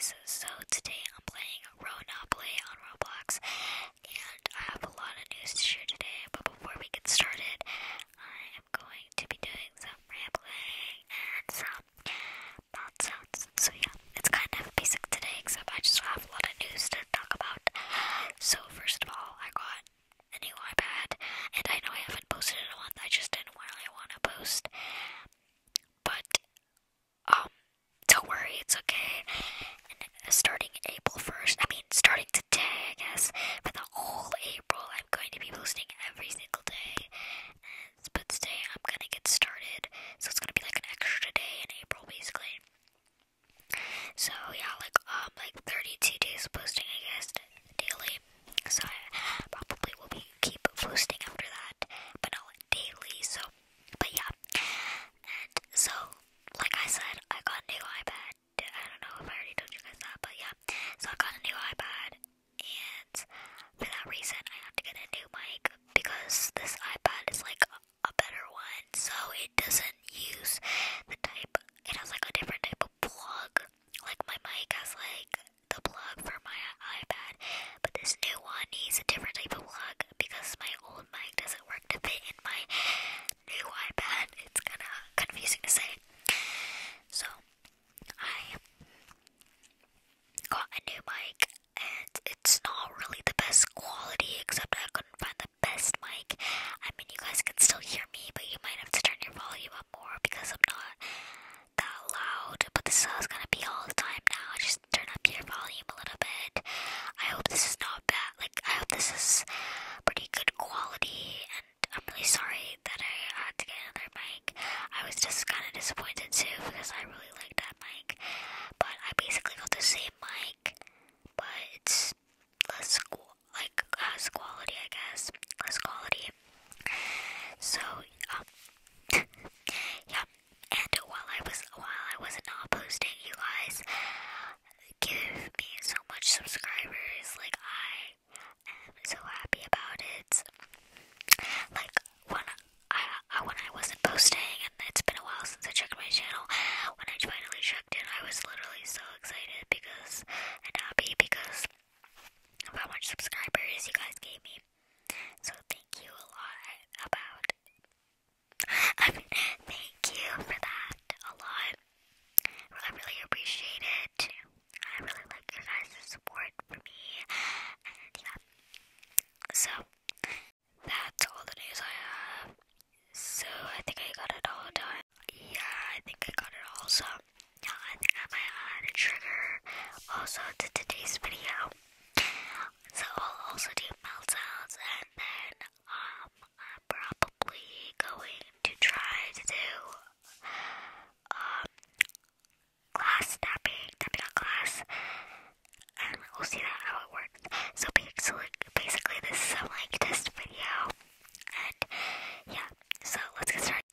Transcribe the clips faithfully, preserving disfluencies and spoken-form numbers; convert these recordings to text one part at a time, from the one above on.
guys, so today I'm playing Ronopoly on Roblox, and I have a lot of news to share today, but before we get started, I am going to be doing some rambling and some mouth sounds. So yeah, it's kind of basic today, except I just have a lot of news to talk about. So first of all, I got a new iPad, and I know I haven't posted in a month, I just didn't really want to post, but um, don't worry, it's okay. And starting April first, I mean, starting today, I guess, for the whole April, I'm going to be posting every single day. And, but today, I'm gonna get started, so it's gonna be like an extra day in April, basically. So yeah, like um, like thirty-two days of posting, I guess, daily. So I probably will be keep posting after that, but not daily. So, but yeah, and so like I said, I got a new iPad. I don't know if I already told you guys that, but yeah. So I got a new iPad, and for that reason, I have to get a new mic because this iPad is like a, a better one. So it doesn't use the type. It has like a different type of plug. Like my mic has like the plug for my iPad, but this new one needs a different type of plug because my old mic doesn't work to fit in my new iPad. It's kind of confusing to say. So I got a new mic, and it's not really the best quality, except I couldn't find the best mic. I mean, you guys can still hear me, but you might have to turn your volume up more because I'm not that loud. But this is gonna be all the time now. Just turn up your volume a little bit. I hope this is not bad. Like, I hope this is pretty good quality, and I'm really sorry that I had to get another mic. I was just kind of disappointed too because I really like that mic. But I basically got the same mic, but it's less like less quality, I guess. Less quality. So um, yeah. And while I was while I was not posting, you guys give me so much subscribers. Like, I am so happy about it. Like when I, I when I wasn't posting, and it's been a while since I checked my channel. When I finally checked it, I was literally so excited because and happy because of how much subscribers you guys gave me. So thank you a lot about. I mean, thank you for that a lot. I really appreciate it. I really like your guys' support for me. And yeah. So that's all the news I have. So I think I got it all done. Yeah, I think I got it all. So yeah, I think I might add a trigger also to today's video. So I'll also do mouth sounds, and then um I'm probably going to try to do um glass tapping, tapping on glass, and we'll see that how it works. So basically, basically this is a like test video, and yeah. So let's get started.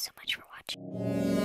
so much for watching.